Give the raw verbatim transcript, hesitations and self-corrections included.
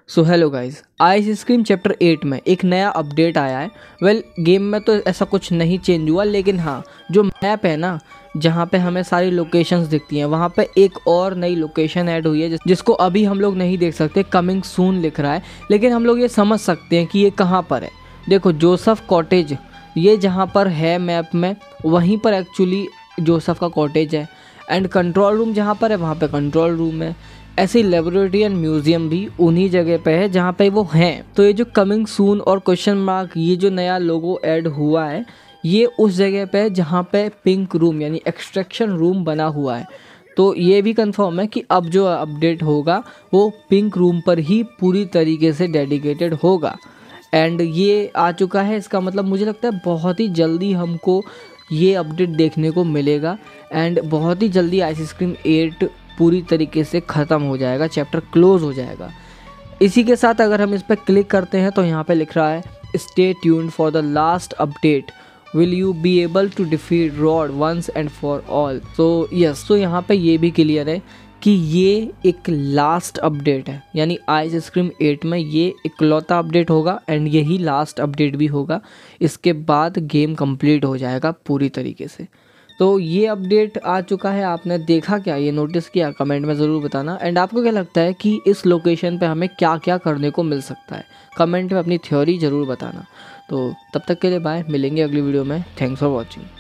सो hello guys, ice cream chapter eight में एक नया अपडेट आया है। वेल well, गेम में तो ऐसा कुछ नहीं चेंज हुआ, लेकिन हाँ जो मैप है ना, जहाँ पे हमें सारी लोकेशंस दिखती हैं, वहाँ पे एक और नई लोकेशन ऐड हुई है जिस, जिसको अभी हम लोग नहीं देख सकते। कमिंग सून लिख रहा है, लेकिन हम लोग ये समझ सकते हैं कि ये कहाँ पर है। देखो, जोसेफ कॉटेज, ये जहाँ पर है मैप में, वहीं पर एक्चुअली जोसेफ का कॉटेज है। एंड कंट्रोल रूम जहाँ पर है, वहाँ पे कंट्रोल रूम है। ऐसी लेबोरेटरी एंड म्यूजियम भी उन्हीं जगह पे है जहाँ पे वो हैं। तो ये जो कमिंग सून और क्वेश्चन मार्क, ये जो नया लोगो ऐड हुआ है, ये उस जगह पे है जहाँ पे पिंक रूम यानी एक्सट्रैक्शन रूम बना हुआ है। तो ये भी कंफर्म है कि अब जो अपडेट होगा वो पिंक रूम पर ही पूरी तरीके से डेडिकेटेड होगा। एंड ये आ चुका है, इसका मतलब मुझे लगता है बहुत ही जल्दी हमको ये अपडेट देखने को मिलेगा। एंड बहुत ही जल्दी आइसक्रीम एट पूरी तरीके से ख़त्म हो जाएगा, चैप्टर क्लोज हो जाएगा। इसी के साथ अगर हम इस पर क्लिक करते हैं तो यहाँ पे लिख रहा है stay tuned for the last update, will you be able to defeat Rod once and for all. So yes, तो यहाँ पे ये भी क्लियर है कि ये एक लास्ट अपडेट है, यानी आइसक्रीम एट में ये इकलौता अपडेट होगा एंड यही लास्ट अपडेट भी होगा। इसके बाद गेम कंप्लीट हो जाएगा पूरी तरीके से। तो ये अपडेट आ चुका है। आपने देखा क्या, ये नोटिस किया? कमेंट में ज़रूर बताना। एंड आपको क्या लगता है कि इस लोकेशन पे हमें क्या क्या करने को मिल सकता है? कमेंट में अपनी थ्योरी ज़रूर बताना। तो तब तक के लिए बाय, मिलेंगे अगली वीडियो में। Thanks for watching.